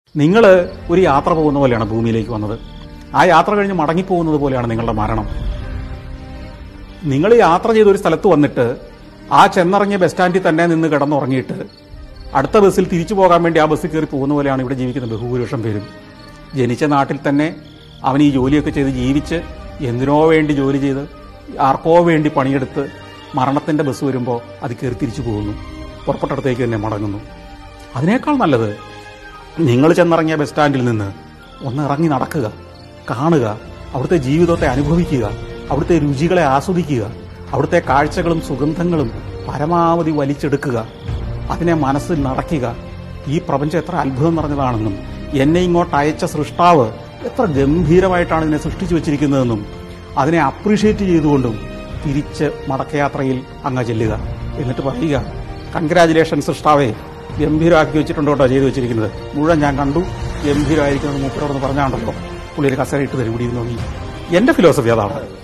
നിങ്ങൾ ഒരു യാത്ര പോകുന്ന പോലെയാണ് ഭൂമിയിലേക്ക് വന്നത്. ആ യാത്ര കഴിഞ്ഞ് മടങ്ങിപ്പോകുന്നത് പോലെയാണ് നിങ്ങളുടെ മരണം. നിങ്ങൾ യാത്ര ചെയ്ത ഒരു സ്ഥലത്ത് വന്നിട്ട് ആ ചെന്നിറങ്ങിയ ബസ് സ്റ്റാൻഡിൽ തന്നെ നിന്ന് കിടന്നുറങ്ങിയിട്ട് അടുത്ത ബസ്സിൽ തിരിച്ചു പോകാൻ വേണ്ടി ആ ബസ്സിൽ കയറി പോകുന്ന പോലെയാണ് ഇവിടെ ജീവിക്കുന്ന ബഹുഭൂരിപക്ഷം പേരും. ജനിച്ച നാട്ടിൽ തന്നെ അവൻ ഈ ജോലിയൊക്കെ ചെയ്ത് ജീവിച്ച് എന്തിനോ വേണ്ടി ജോലി ചെയ്ത് ആർക്കോ വേണ്ടി പണിയെടുത്ത് മരണത്തിന്റെ ബസ് വരുമ്പോൾ അത് കയറി തിരിച്ചു പോകുന്നു, പുറപ്പെട്ടടുത്തേക്ക് തന്നെ മടങ്ങുന്നു. അതിനേക്കാൾ നല്ലത് നിങ്ങൾ ചെന്നിറങ്ങിയ ബസ് സ്റ്റാൻഡിൽ നിന്ന് ഒന്ന് ഇറങ്ങി നടക്കുക, കാണുക, അവിടുത്തെ ജീവിതത്തെ അനുഭവിക്കുക, അവിടുത്തെ രുചികളെ ആസ്വദിക്കുക, അവിടുത്തെ കാഴ്ചകളും സുഗന്ധങ്ങളും പരമാവധി വലിച്ചെടുക്കുക, അതിനെ മനസ്സിൽ നടക്കുക. ഈ പ്രപഞ്ചം എത്ര അത്ഭുതം നിറഞ്ഞതാണെന്നും എന്നെ ഇങ്ങോട്ട് അയച്ച സൃഷ്ടാവ് എത്ര ഗംഭീരമായിട്ടാണ് ഇതിനെ സൃഷ്ടിച്ചു വെച്ചിരിക്കുന്നതെന്നും അതിനെ അപ്രീഷിയേറ്റ് ചെയ്തുകൊണ്ടും തിരിച്ച് മടക്കയാത്രയിൽ അങ്ങ് ചെല്ലുക. എന്നിട്ട് പറയുക, കൺഗ്രാജുലേഷൻ സൃഷ്ടാവേ, ഗംഭീരമാക്കി വെച്ചിട്ടുണ്ടോ കേട്ടോ ചെയ്തു വെച്ചിരിക്കുന്നത്, മുഴുവൻ ഞാൻ കണ്ടു, ഗംഭീരമായിരിക്കുന്നത് മൂപ്പരോടൊന്ന് പറഞ്ഞാണ്ടല്ലോ. പുള്ളി ഒരു കസേര ഇട്ട് തരും, കൂടി നോക്കി. എന്റെ ഫിലോസഫി അതാണ്.